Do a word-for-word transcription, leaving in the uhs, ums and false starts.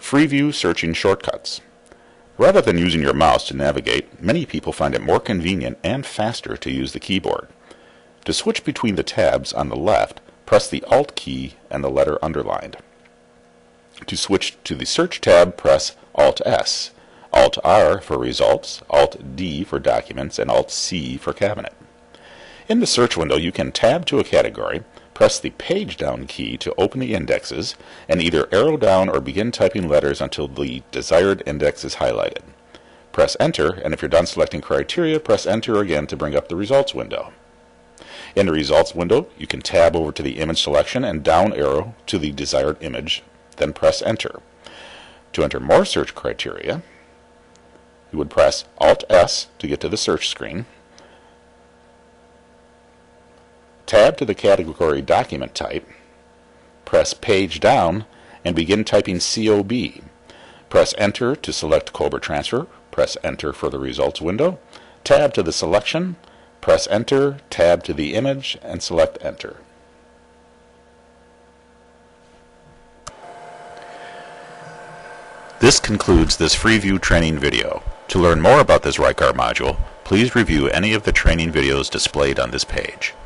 Freeview searching shortcuts. Rather than using your mouse to navigate, many people find it more convenient and faster to use the keyboard. To switch between the tabs on the left, press the Alt key and the letter underlined. To switch to the Search tab, press Alt S, Alt R for results, Alt D for documents, and Alt C for cabinet. In the search window, you can tab to a category, press the page down key to open the indexes, and either arrow down or begin typing letters until the desired index is highlighted. Press Enter, and if you're done selecting criteria, press Enter again to bring up the results window. In the results window, you can tab over to the image selection and down arrow to the desired image, then press Enter. To enter more search criteria, you would press Alt S to get to the search screen. Tab to the category document type, press Page Down, and begin typing C O B. Press Enter to select Cobra Transfer, press Enter for the results window, tab to the selection, press Enter, tab to the image, and select Enter. This concludes this Freeview training video. To learn more about this Rycar module, please review any of the training videos displayed on this page.